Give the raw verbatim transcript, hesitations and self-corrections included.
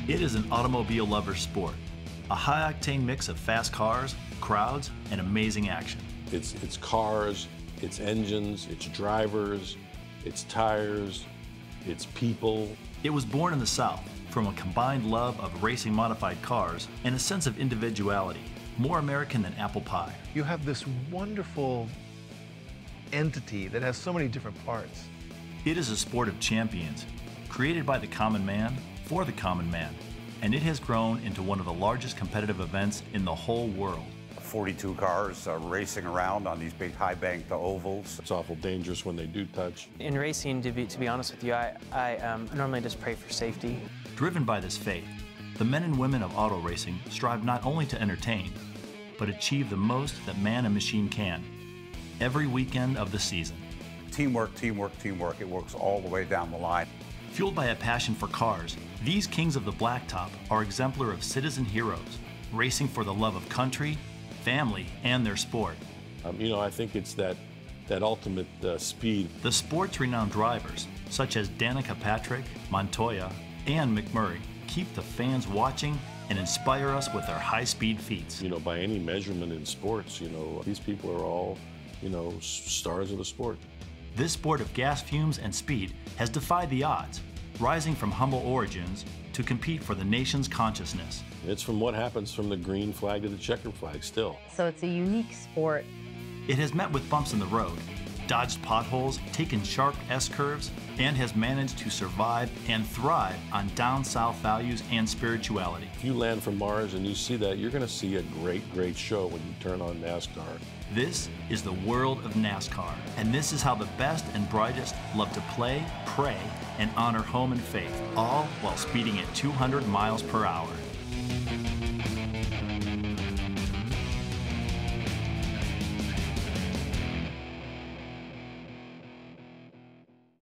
It is an automobile lover's sport, a high-octane mix of fast cars, crowds, and amazing action. It's, it's cars, it's engines, it's drivers, it's tires, it's people. It was born in the South from a combined love of racing modified cars and a sense of individuality, more American than apple pie. You have this wonderful entity that has so many different parts. It is a sport of champions, created by the common man for the common man, and it has grown into one of the largest competitive events in the whole world. forty-two cars uh, racing around on these big high-banked ovals. It's awful dangerous when they do touch. In racing, to be, to be honest with you, I, I um, normally just pray for safety. Driven by this faith, the men and women of auto racing strive not only to entertain, but achieve the most that man and machine can, every weekend of the season. Teamwork, teamwork, teamwork. It works all the way down the line. Fueled by a passion for cars, these kings of the blacktop are exemplar of citizen heroes, racing for the love of country, family, and their sport. Um, you know, I think it's that, that ultimate uh, speed. The sport's renowned drivers, such as Danica Patrick, Montoya, and McMurray, keep the fans watching and inspire us with their high-speed feats. You know, by any measurement in sports, you know, these people are all, you know, stars of the sport. This sport of gas fumes and speed has defied the odds, rising from humble origins to compete for the nation's consciousness. It's from what happens from the green flag to the checkered flag still. So it's a unique sport. It has met with bumps in the road, dodged potholes, taken sharp S-curves, and has managed to survive and thrive on down-south values and spirituality. If you land from Mars and you see that, you're going to see a great, great show when you turn on NASCAR. This is the world of NASCAR, and this is how the best and brightest love to play, pray, and honor home and faith, all while speeding at two hundred miles per hour.